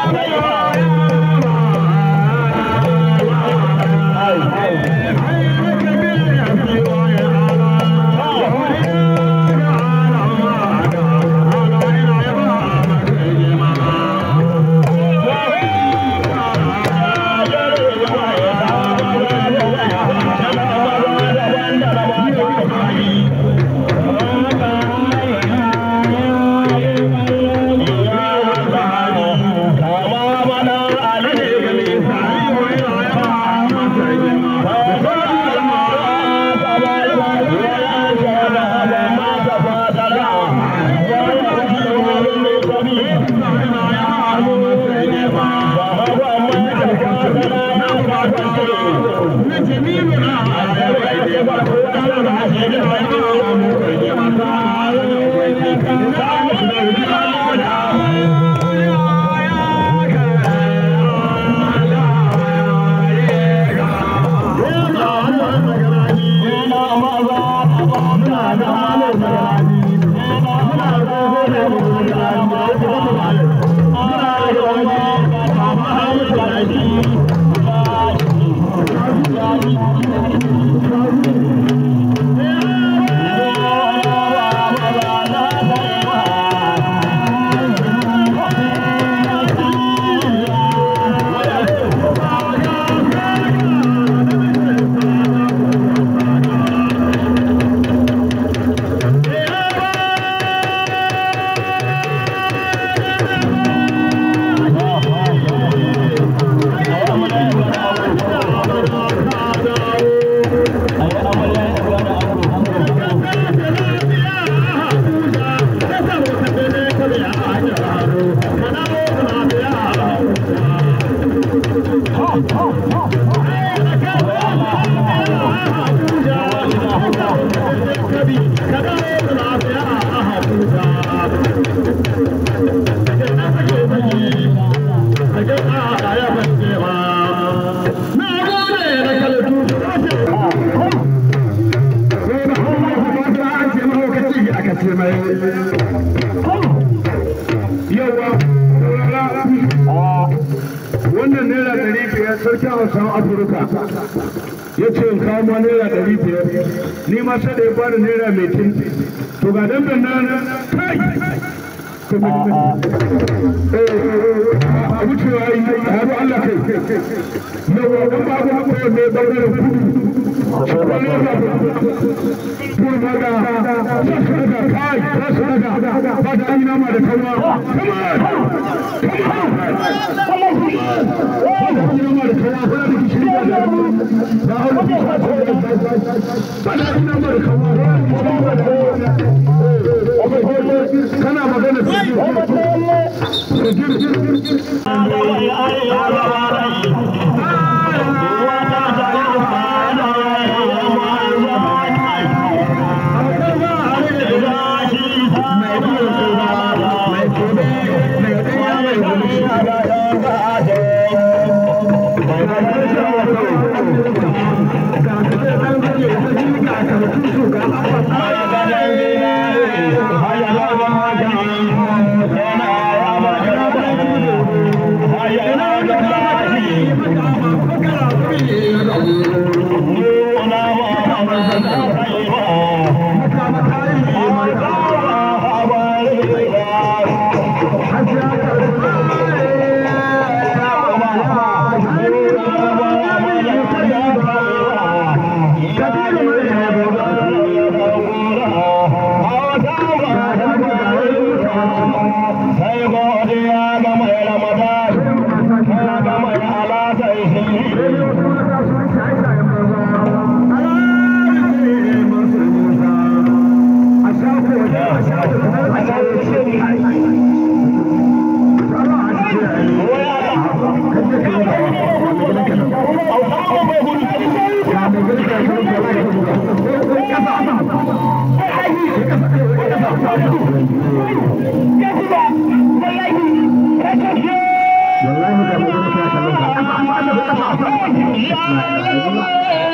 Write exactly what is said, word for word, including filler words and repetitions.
wannan naira ɗari biyar sarkin hausawan afirka ya ce in kawo ma naira ɗari biyar ni ma sai da ya bani naira mai tin to ga dan nan kai a wucewa yi a haɗu Allah kai yawa ɗan babu akwai mai ɓangaren kudu kurmaga sassaga kai sassaga ba da an nama da kawo kana magana Yeah.